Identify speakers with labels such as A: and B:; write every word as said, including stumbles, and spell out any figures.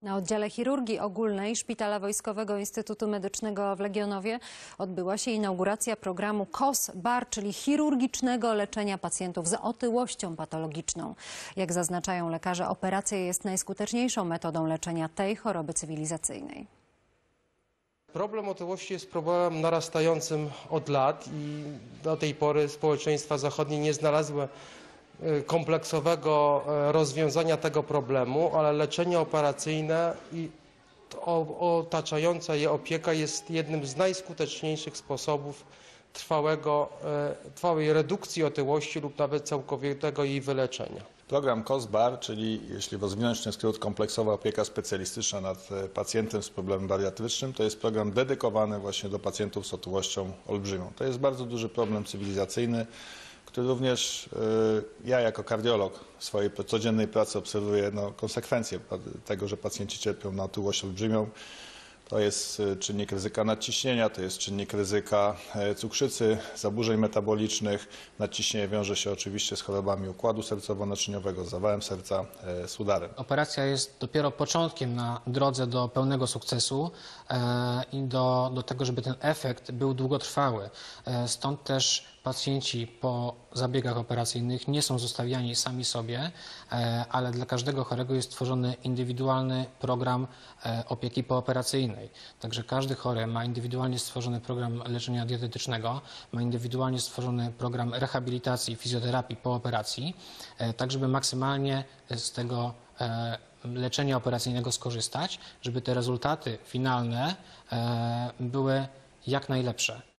A: Na oddziale chirurgii ogólnej Szpitala Wojskowego Instytutu Medycznego w Legionowie odbyła się inauguracja programu K O S B A R, czyli chirurgicznego leczenia pacjentów z otyłością patologiczną. Jak zaznaczają lekarze, operacja jest najskuteczniejszą metodą leczenia tej choroby cywilizacyjnej.
B: Problem otyłości jest problemem narastającym od lat i do tej pory społeczeństwa zachodnie nie znalazły kompleksowego rozwiązania tego problemu, ale leczenie operacyjne i otaczająca je opieka jest jednym z najskuteczniejszych sposobów trwałego, trwałej redukcji otyłości lub nawet całkowitego jej wyleczenia.
C: Program K O S B A R, czyli jeśli rozwinąć ten skrót, kompleksowa opieka specjalistyczna nad pacjentem z problemem bariatrycznym, to jest program dedykowany właśnie do pacjentów z otyłością olbrzymią. To jest bardzo duży problem cywilizacyjny, który również ja jako kardiolog w swojej codziennej pracy obserwuję no, konsekwencje tego, że pacjenci cierpią na otyłość olbrzymią. To jest czynnik ryzyka nadciśnienia, to jest czynnik ryzyka cukrzycy, zaburzeń metabolicznych. Nadciśnienie wiąże się oczywiście z chorobami układu sercowo-naczyniowego, z zawałem serca, z udarem.
D: Operacja jest dopiero początkiem na drodze do pełnego sukcesu i do, do tego, żeby ten efekt był długotrwały. Stąd też pacjenci po zabiegach operacyjnych nie są zostawiani sami sobie, ale dla każdego chorego jest tworzony indywidualny program opieki pooperacyjnej. Także każdy chory ma indywidualnie stworzony program leczenia dietetycznego, ma indywidualnie stworzony program rehabilitacji i fizjoterapii po operacji, tak żeby maksymalnie z tego leczenia operacyjnego skorzystać, żeby te rezultaty finalne były jak najlepsze.